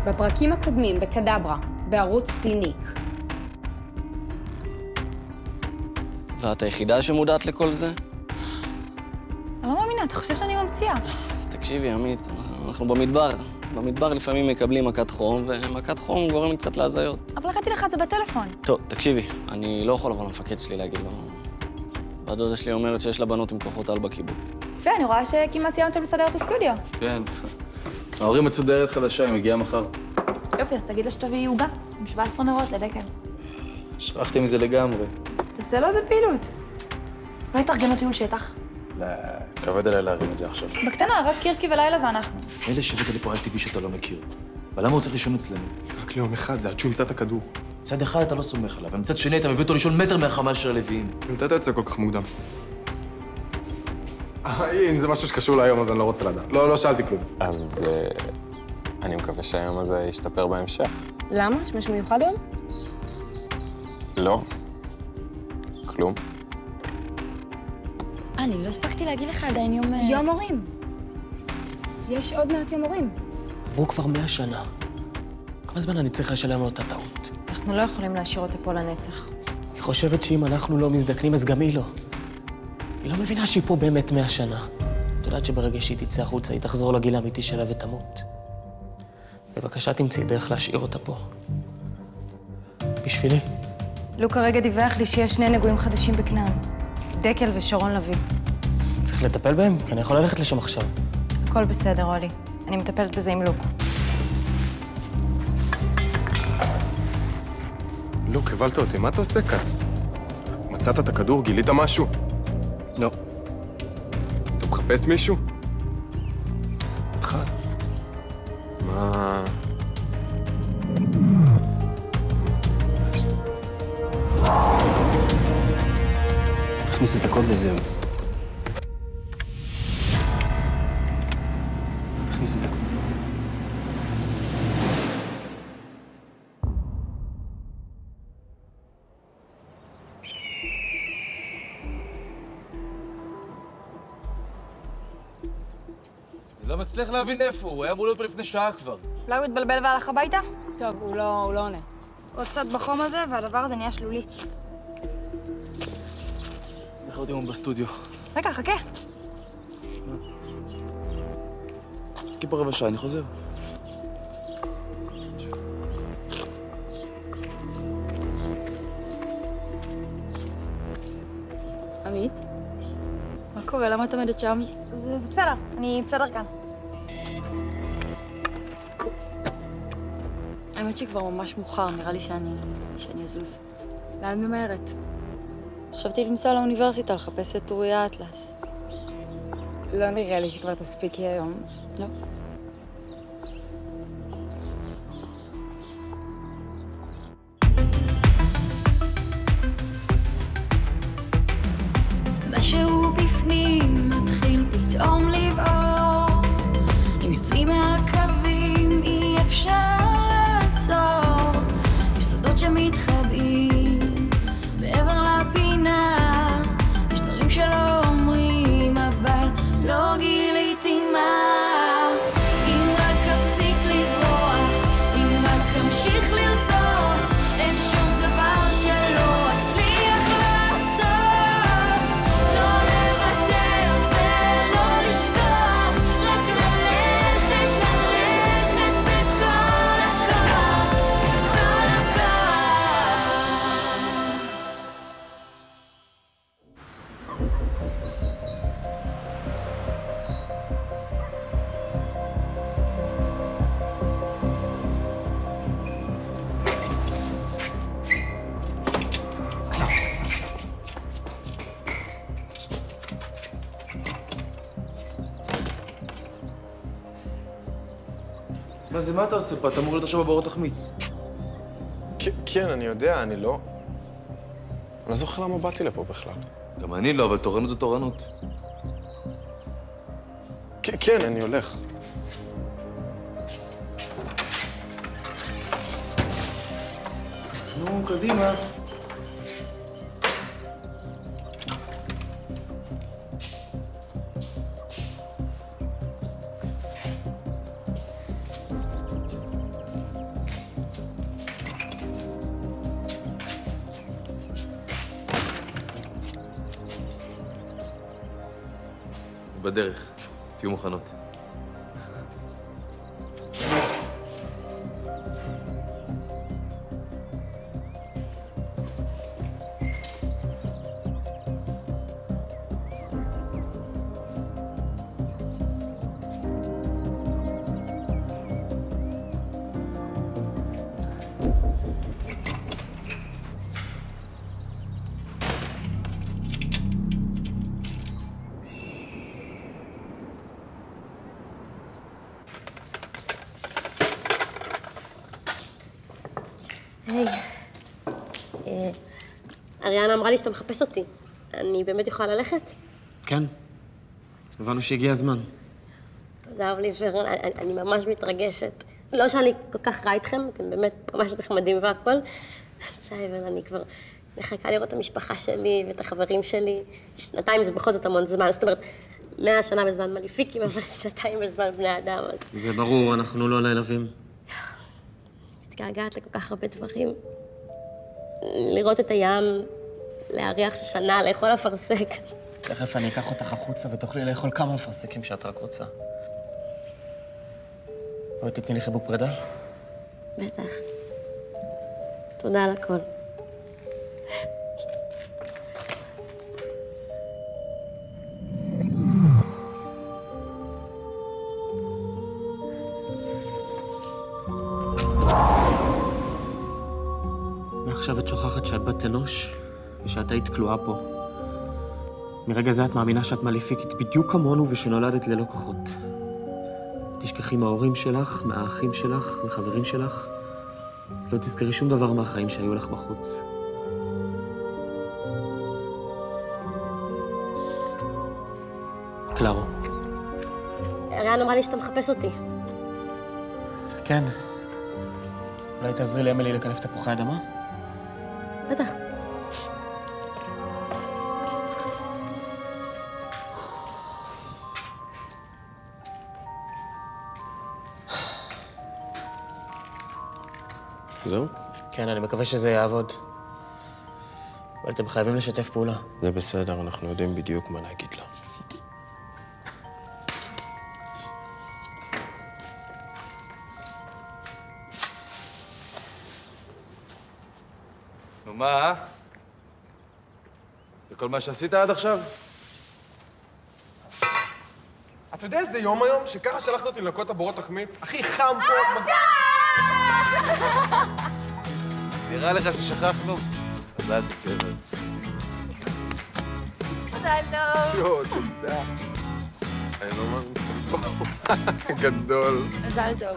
בפרקים הקודמים בקדברה, בערוץ דיניק. ואת היחידה שמודעת לכל זה? אני לא מאמינה, אתה חושב שאני ממציאה? תקשיבי, עמית, אנחנו במדבר. במדבר לפעמים מקבלים מכת חום, ומכת חום גורם קצת להזיות. אבל ראיתי לך את זה בטלפון. טוב, תקשיבי, אני לא יכול לבוא למפקד שלי להגיד לו. בת דודה שלי אומרת שיש לה בנות עם כוחות על בקיבוץ. ואני רואה שכמעט סיימתם לסדר את הסטודיו. כן. ההורים מצאו דרך חדשה, היא מגיעה מחר. יופי, אז תגיד לה שתביא עוגה עם 17 נרות לדקל. שכחתי מזה לגמרי. תעשה לו איזה פעילות. לא התארגנו טיול שטח. לא, כבד עליי להרים את זה עכשיו. בקטנה, רק קירקי ולילה ואנחנו. אלה שהבאת לפה על טבעי שאתה לא מכיר. אבל למה הוא צריך לישון אצלנו? זה רק ליום אחד, זה עד שהוא ימצא את הכדור. מצד אחד אתה לא סומך עליו, ומצד שני אתה מביא אותו לישון מטר מהחמ"ל של הלוויים. מתי אתה יוצא כל כך מוקדם? אם זה משהו שקשור להיום, אז אני לא רוצה לדעת. לא שאלתי כלום. אז אני מקווה שהיום הזה ישתפר בהמשך. למה? יש משהו מיוחד עוד? לא. כלום. אני לא הספקתי להגיד לך עדיין יום... יום הורים. יש עוד מעט יום הורים. עברו כבר 100 שנה. כמה זמן אני צריך לשלם לו את הטעות? אנחנו לא יכולים להשאיר אותה פה לנצח. היא חושבת שאם אנחנו לא מזדקנים, אז גם היא לא. היא לא מבינה שהיא פה באמת 100 שנה. את יודעת שברגע שהיא תצא החוצה, היא תחזור לגיל האמיתי שלה ותמות. בבקשה תמצאי דרך להשאיר אותה פה. בשבילי. לוק הרגע דיווח לי שיש 2 נגועים חדשים בכנען. דקל ושרון לוי. צריך לטפל בהם? כי אני יכול ללכת לשם עכשיו. הכל בסדר, אולי. אני מטפלת בזה עם לוק. לוק, הבלת אותי, מה אתה עושה כאן? מצאת את הכדור? גילית משהו? לא. אתה מחפש מישהו? אותך. מה... תכניס את הקוד וזהו. תכניס את הקוד. אני לא מצליח להבין איפה הוא, היה אמור להיות פה לפני שעה כבר. אולי הוא התבלבל והלך הביתה? טוב, הוא לא עונה. עוד קצת בחום הזה, והדבר הזה נהיה שלולית. איך עוד יום בסטודיו? רגע, חכה. חכי פה רבע שעה, אני חוזר. עמית? מה קורה? למה את עומדת שם? זה בסדר, אני בסדר כאן. האמת שכבר ממש מאוחר, נראה לי שאני אזוז. לאן ממהרת? חשבתי לנסוע לאוניברסיטה, לחפש את אוריה אטלס. לא נראה לי שכבר תספיקי היום. לא. משהו בפנים מתחיל פתאום לבעור. אם יוצאים מהקווים אי אפשר לעצור. יש סודות שמתחבאים מעבר לפינה. יש דברים שלא אומרים אבל לא גיליתי מה. אם רק אפסיק לברוח, אם רק אמשיך לרצות, אין שום דבר שלא אצליח לעשות. לא לוותר ולא לשכוח, רק ללכת, ללכת בכל הכוח, בכל הכוח. מה זה, מה אתה עושה פה? אתה אמור להיות עכשיו בבורות תחמיץ. כן, אני יודע, אני לא... אני לא זוכר למה באתי לפה בכלל. גם אני לא, אבל תורנות זו תורנות. כן, אני הולך. נו, קדימה. בדרך. תהיו מוכנות. היי. אריאנה אמרה לי שאתה מחפש אותי. אני באמת יכולה ללכת? כן. הבנו שהגיע הזמן. תודה, אוליבר. אני ממש מתרגשת. לא שאני כל כך ראה איתכם, אתם באמת ממש נחמדים והכל. אבל אני כבר מחכה לראות את המשפחה שלי ואת החברים שלי. 2 זה בכל זאת המון זמן. זאת אומרת, 100 שנה בזמן מליפיקים, אבל 2 בזמן בני אדם, אז... זה ברור, אנחנו לא נעלבים. מתגעגעת לכל כך הרבה דברים. לראות את הים, להריח שושנה, לאכול אפרסק. תכף אני אקח אותך החוצה ותוכלי לאכול כמה אפרסקים שאת רק רוצה. אבל תתני לי חיבוק פרידה? בטח. תודה על הכל. מעכשיו את שוכחת שאת בת אנוש ושאת היית כלואה פה. מרגע זה את מאמינה שאת מליפיקית בדיוק כמונו ושנולדת ללא כוחות. תשכחי מההורים שלך, מהאחים שלך, מחברים שלך. לא תזכרי שום דבר מהחיים שהיו לך בחוץ. קלארו. אריאנה אמרה לי שאתה מחפש אותי. כן. אולי תעזרי לאמילי לקלף תפוחי אדמה? בטח. זהו? כן, אני מקווה שזה יעבוד. אבל אתם חייבים לשתף פעולה. זה בסדר, אנחנו יודעים בדיוק מה להגיד לה. נו, מה? זה כל מה שעשית עד עכשיו? אתה יודע איזה יום היום? שככה שלחת אותי לנקות את הבורות החמיץ? הכי חם פה... נראה לך ששכחנו? מזל טוב, גבר. מזל טוב. יואו, תודה. אני לא מאמין, גדול. מזל טוב.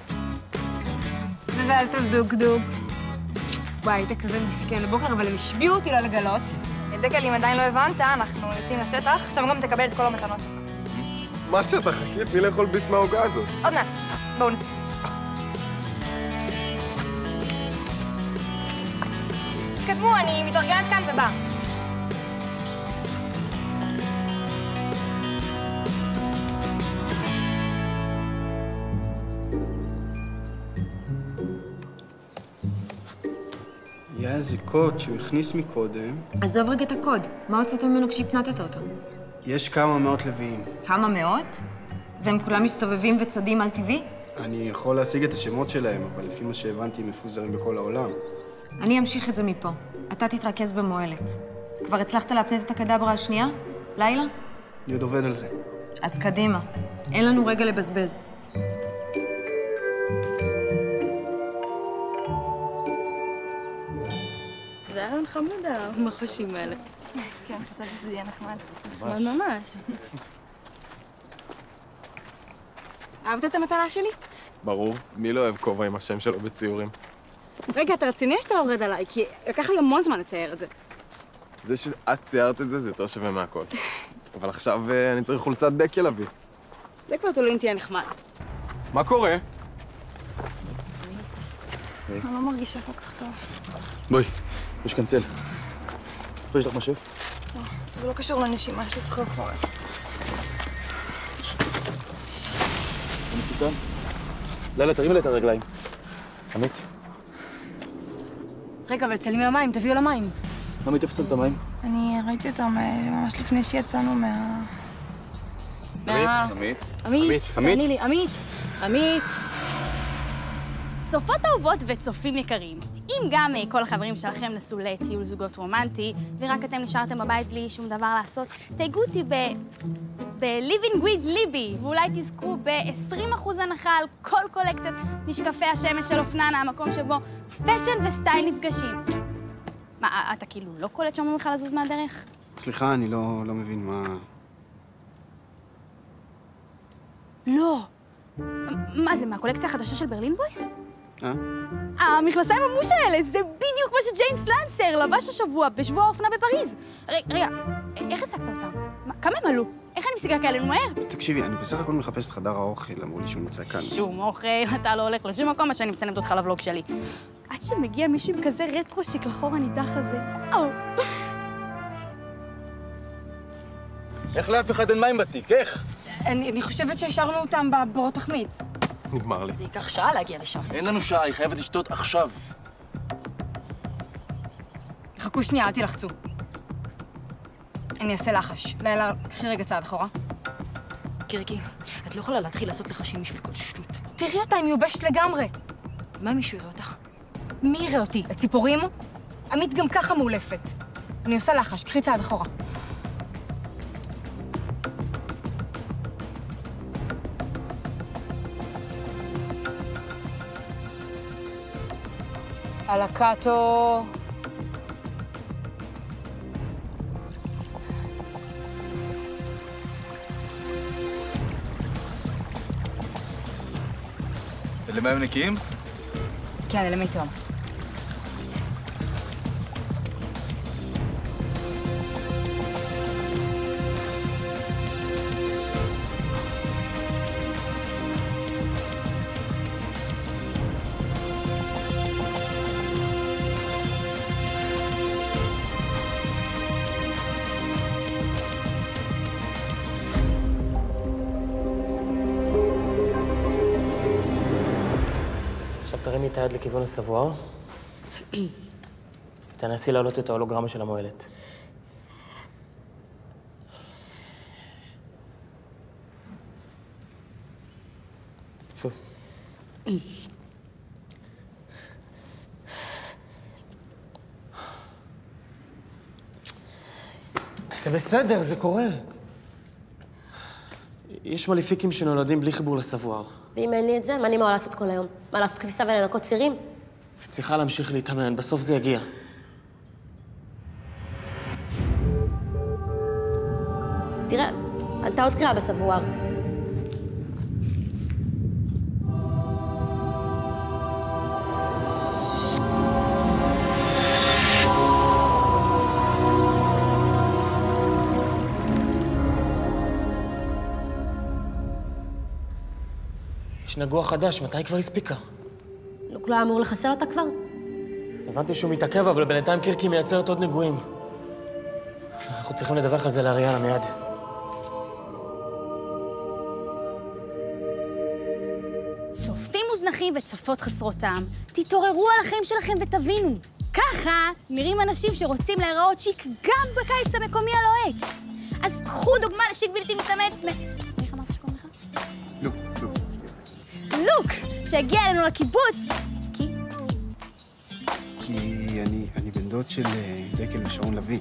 מזל טוב, דוק. וואי, היית כזה מסכן לבוקר, אבל הם השביעו אותי לא לגלות. דקל, אם עדיין לא הבנת, אנחנו יוצאים לשטח, שם גם תקבל את כל המתנות שלך. מה שאתה חכי, תני לאכול ביס מהעוגה הזאת. עוד מעט. בואו תתקדמו, אני מתארגנת כאן ובאה. היה איזה קוד שהוא הכניס מקודם. עזוב רגע את הקוד. מה הוצאת ממנו כשהפנטת אותו? יש כמה מאות לוויים. כמה מאות? והם כולם מסתובבים וצדים על טבעי? אני יכול להשיג את השמות שלהם, אבל לפי מה שהבנתי הם מפוזרים בכל העולם. אני אמשיך את זה מפה. אתה תתרכז במועלת. כבר הצלחת להפנט את הקדברה השנייה? לילה? אני עוד עובד על זה. אז קדימה. אין לנו רגע לבזבז. זה היה רעיון חמוד, המחושים האלה. כן, חשבתי שזה יהיה נחמד. נחמד ממש. אהבת את המטלה שלי? ברור, מי לא אוהב כובע עם השם שלו בציורים? רגע, אתה רציני שאתה יורד עליי? כי לקח לי המון זמן לצייר את זה. זה שאת ציירת את זה, זה יותר שווה מהכל. אבל עכשיו אני צריך חולצת דקל להביא. זה כבר תלוי אם תהיה נחמד. מה קורה? אני לא מרגישה כל כך טוב. בואי, יש כאן צל. איפה יש לך משף? זה לא קשור לנשימה, יש לי סחרחורת. אני פתאום. לילה, תרימי לי את הרגליים. עמית. רגע, אבל צלמי המים, תביאו למים. עמית, איפה שמת המים? אני ראיתי אותם ממש לפני שיצאנו עמית, תעני לי, עמית. צופות אהובות וצופים יקרים, אם גם כל החברים שלכם נסעו לטיול זוגות רומנטי, ורק אתם נשארתם בבית בלי שום דבר לעשות, תייגו אותי ב-Living with ליבי, ואולי תזכו ב-20% הנחה על כל קולקציות משקפי השמש של אופננה, המקום שבו פשן וסטייל נפגשים. מה, אתה כאילו לא קולט שאומרים לך לזוז מהדרך? סליחה, אני לא מבין מה... לא. מה זה, מהקולקציה החדשה של ברלין בויס? המכנסיים המוש האלה, זה בדיוק מה שג'יינס לנסר לבש השבוע בשבוע האופנה בפריז. רגע, איך השגת אותם? כמה הם עלו? איך אני משיגה כאלה מהר? תקשיבי, אני בסך הכל מחפש את חדר האוכל, אמרו לי שהוא נמצא כאן. שום אוכל, אתה לא הולך לשום מקום עד שאני מצלמת אותך לבלוג שלי. עד שמגיע מישהו עם כזה רטרושיק לחור הנידח הזה. איך לאף אחד אין מים בתיק? איך? אני חושבת שהשארנו אותם בבורות החמיץ. נגמר לי. זה ייקח שעה להגיע לשם. אין לנו שעה, היא חייבת לשתות עכשיו. חכו שנייה, אל תלחצו. אני אעשה לחש. לילה, קחי רגע צעד אחורה. קירקי, את לא יכולה להתחיל לעשות לחשים בשביל כל שטות. תראי אותה, היא מיובשת לגמרי. מה אם מישהו יראה אותך? מי יראה אותי? הציפורים? עמית גם ככה מאולפת. אני עושה לחש, קחי צעד אחורה. אלקטו. אלה מים נקיים? כן, אלה מי תהום. תרימי את היד לכיוון הסבואר. תנסי להעלות את ההולוגרמה של המועלת. שוב. זה בסדר, זה קורה. יש מליפיקים שנולדים בלי חיבור לסבואר. ואם אין לי את זה, מה אני אמורה לעשות כל היום? מה, לעשות כביסה ולנקות צירים? את צריכה להמשיך להתאמן, בסוף זה יגיע. תראה, עלתה עוד קריאה בסבואר. יש נגוע חדש, מתי כבר הספיקה? לא היה אמור לחסל אותה כבר? הבנתי שהוא מתעכב, אבל בינתיים קירקי מייצרת עוד נגועים. אנחנו צריכים לדווח על זה לאריאלה מיד. צופים מוזנחים וצופות חסרות טעם, תתעוררו על החיים שלכם ותבינו. ככה נראים אנשים שרוצים להיראות שיק גם בקיץ המקומי הלוהט. אז קחו דוגמה לשיק בלתי מתאמץ איך אמרת שקוראים לך? לוק, שהגיע אלינו לקיבוץ. כי אני בן דוד של דקל ושרון לוי.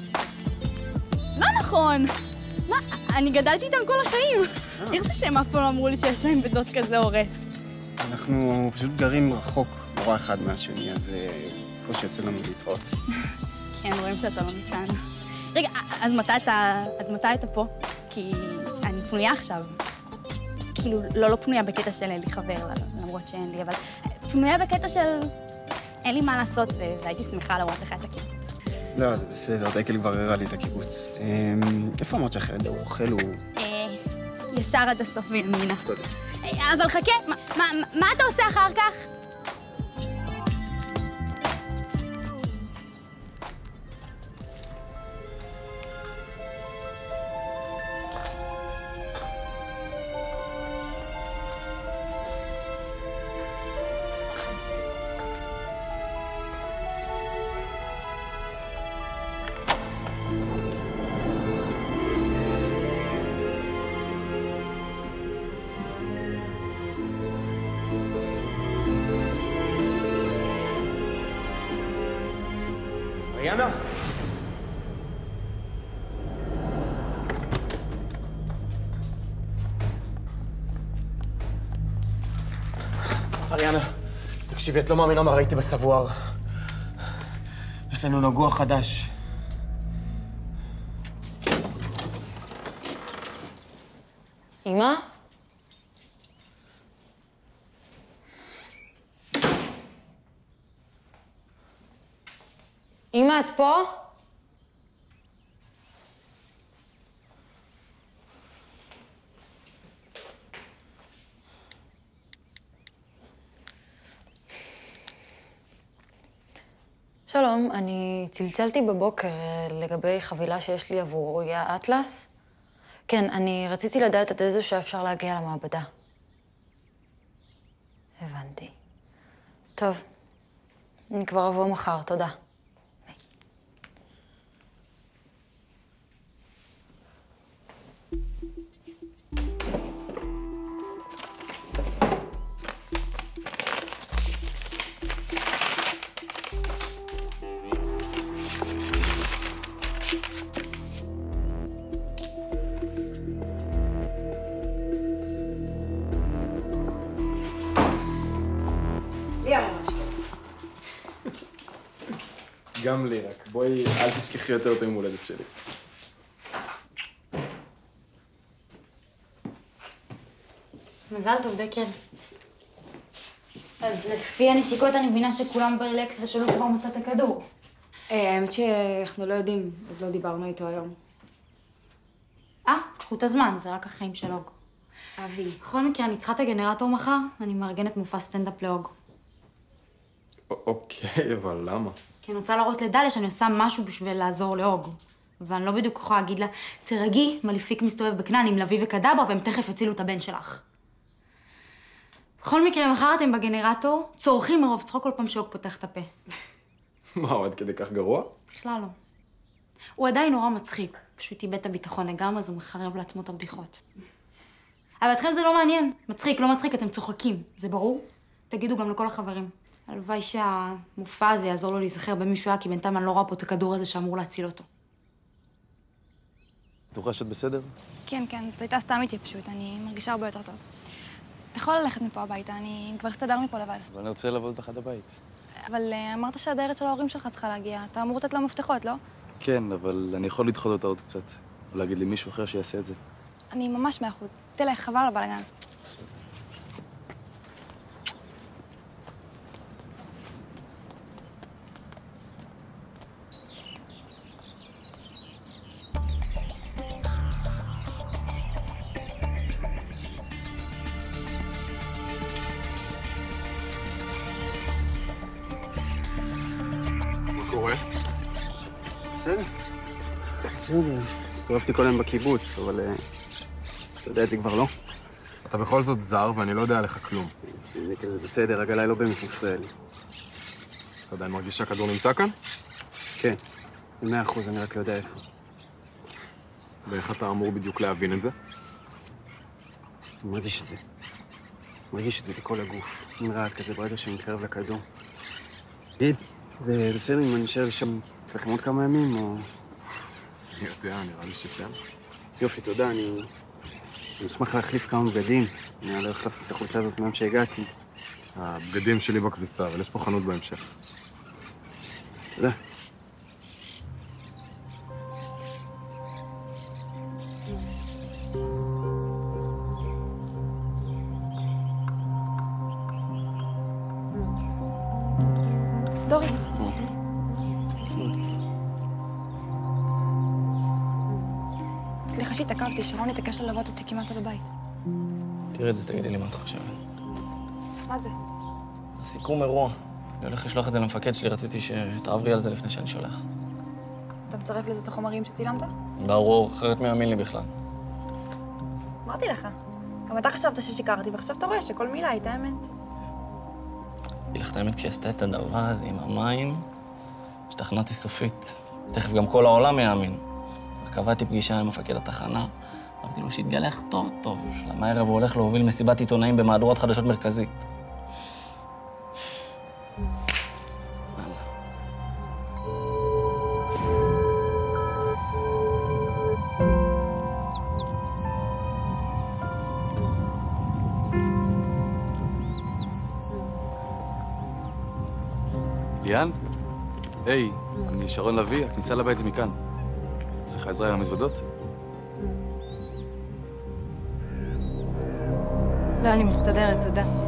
לא נכון. מה, אני גדלתי איתם כל החיים. איך זה שהם אף פעם לא אמרו לי שיש להם בן דוד כזה הורס? אנחנו פשוט גרים רחוק נורא אחד מהשני, אז קושי יוצא לנו להתראות. כן, רואים שאתה לא מכאן. רגע, אז מתי אתה פה? כי אני פנויה עכשיו. כאילו, לא פנויה בקטע של אין לי חבר, למרות שאין לי, אבל פנויה בקטע של אין לי מה לעשות, והייתי שמחה לראות לך את הקיבוץ. לא, זה בסדר, דקל כבר הראה לי את הקיבוץ. איפה אמרת שהחדר הוא אוכל הוא... ישר עד הסוף וימינה. תודה. אבל חכה, מה אתה עושה אחר כך? אריאנה? אריאנה, תקשיבי, את לא מאמינה מה ראיתי בסבואר. יש לנו נגוע חדש. אמא? אמא, את פה? שלום, אני צלצלתי בבוקר לגבי חבילה שיש לי עבור אוריה אטלס. כן, אני רציתי לדעת עד איזו שעה אפשר להגיע למעבדה. הבנתי. טוב, אני כבר אבוא מחר, תודה. גם לי רק. בואי, אל תשכחי יותר את יום הולדת שלי. מזל טוב, דקל. אז לפי הנשיקות אני מבינה שכולם ברילקס ושלו כבר מצא את הכדור. האמת שאנחנו לא יודעים, עוד לא דיברנו איתו היום. קחו את הזמן, זה רק החיים של אוג. אבי. בכל מקרה, אני צריכה את הגנרטור מחר, אני מארגנת מופע סטנדאפ לאוג. אוקיי, אבל למה? כי אני רוצה להראות לדליה שאני עושה משהו בשביל לעזור לאוג. ואני לא בדיוק יכולה להגיד לה, תרגי, מליפיק מסתובב בכנען עם לוי וקדברה, והם תכף הצילו את הבן שלך. בכל מקרה, מחר אתם בגנרטור, צורכים מרוב צחוק כל פעם שאוג פותח את הפה. מה, הוא עד כדי כך גרוע? בכלל לא. הוא עדיין נורא מצחיק, פשוט איבד את הביטחון לגמרי, אז הוא מחרב לעצמו את הבדיחות. אבל אתכם זה לא מעניין. מצחיק, לא מצחיק, אתם צוחקים. זה ברור? תגידו גם לכל החברים. הלוואי שהמופע הזה יעזור לו להיזכר במישהו היה, כי בינתיים אני לא רואה פה את הכדור הזה שאמור להציל אותו. בטוחה שאת בסדר? כן, כן, זו הייתה סתם איתי פשוט, אני מרגישה הרבה יותר טוב. אתה יכול ללכת מפה הביתה, אני כבר אסתדר מפה לבד. אבל אני רוצה לעבוד אותך עד הבית. אבל אמרת שהדיירת של ההורים שלך צריכה להגיע, אתה אמור לתת לה מפתחות, לא? כן, אבל אני יכול לדחות אותה עוד קצת. או להגיד לי מישהו אחר שיעשה את זה. אני ממש 100%. תלך, חבל על הבלגן. בסדר. בסדר. הסתובבתי כל היום בקיבוץ, אבל אתה יודע את זה כבר לא. אתה בכל זאת זר, ואני לא יודע עליך כלום. זה בסדר, רק עליי לא באמת מפריע לי. אתה עדיין מרגיש שהכדור נמצא כאן? כן, 100%, אני רק לא יודע איפה. ואיך אתה אמור בדיוק להבין את זה? אני מרגיש את זה. מרגיש את זה בכל הגוף. מין רעד כזה ברגע שאני מתקרב לכדור. תגיד, זה בסדר אם אני אשאר שם אצלכם עוד כמה ימים, או... אני יודע, נראה לי שכן. יופי, תודה, אני אשמח להחליף כמה בגדים. אני לא החלפתי את החולצה הזאת מהיום שהגעתי. הבגדים שלי בכביסה, אבל יש פה חנות בהמשך. תודה. דורי. סליחה שהתעכבתי, שרון התעקש ללוות אותי כמעט על הבית. תראי את זה, תגידי לי מה את חושבת. מה זה? הסיכום אירוע. אני הולך לשלוח את זה למפקד שלי, רציתי שתעברי על זה לפני שאני שולח. אתה מצרף לזה את החומרים שצילמת? ברור, אחרת מי יאמין לי בכלל. אמרתי לך. גם אתה חשבת ששיקרתי, ועכשיו אתה רואה שכל מילה הייתה אמת. אגיד לך את האמת, כשהיא עשתה את הדבר הזה עם המים, השתכנעתי סופית. תכף גם כל העולם יאמין. קבעתי פגישה עם מפקד התחנה, אמרתי לו שיתגלח טוב טוב, למה הערב הוא הולך להוביל מסיבת עיתונאים במהדורת חדשות מרכזית. ליאן? היי, אני שרון לביא, הכניסה לבית זה מכאן. צריכה עזרה עם המזוודות? לא, אני מסתדרת, תודה.